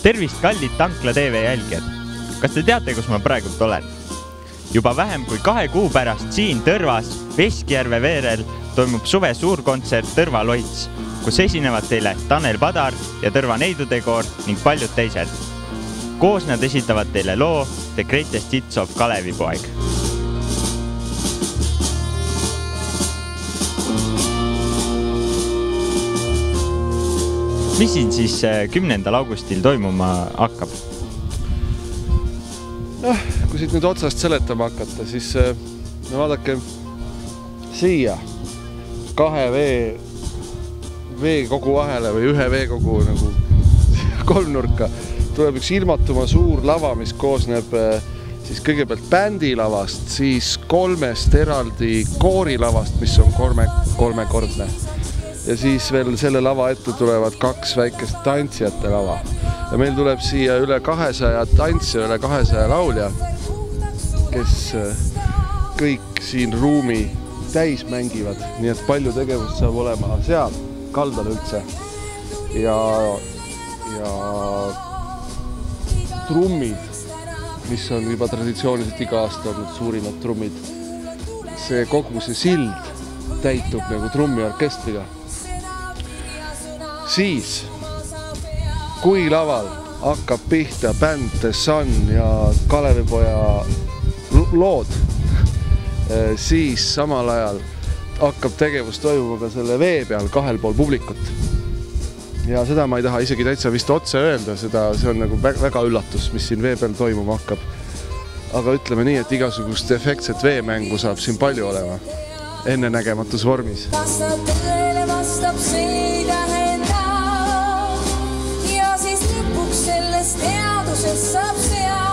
Tervist kallid Tankla TV jälgijad! Kas te teate, kus ma praegult olen? Juba vähem kui 2 kuu pärast siin Tõrvas Veskjärve veerel toimub suve suurkontsert Tõrva Loits, kus esinevad teile Tanel Padar ja Tõrva Neidudekoor ning paljud teised. Koos nad esitavad teile loo The Greatest Hits of Kalevipoeg. Mis siin siis 10. augustil toimuma hakkab? Kui siit nüüd otsast seletama hakata, siis vaadake siia 2 veekogu vahele või 1 veekogu nagu kolmnurka tuleb üks ilmatuma suur lava, mis koosneb siis kõigepealt bändilavast, siis 3 eraldi koorilavast, mis on kolmekordne. Ja siis veel selle lava ette tulevad 2 väikest tantsijate lava. Ja meil tuleb siia üle 200 tantsija, üle 200 laulja, kes kõik siin ruumi täis mängivad. Nii et palju tegevust saab olema seal, kaldal üldse. Ja trummid, mis on juba traditsiooniliselt iga aasta olnud suurimad trummid. Kogu see sild täitub nagu trummiorkestriga. Siis, kui laval hakkab pihta bänd The Sun ja Kalevipoja lood, siis samal ajal hakkab tegevus toimuma ka selle vee peal 2 pool publikut. Ja seda ma ei taha isegi täitsa vist otse öelda, see on nagu väga üllatus, mis siin vee peal toimuma hakkab. Aga ütleme nii, et igasugust efektset veemängu saab siin palju olema, ennenägematus vormis. Vastab tõele, vastab see tähenda ja siis lõpuks sellest teadusest saab seal.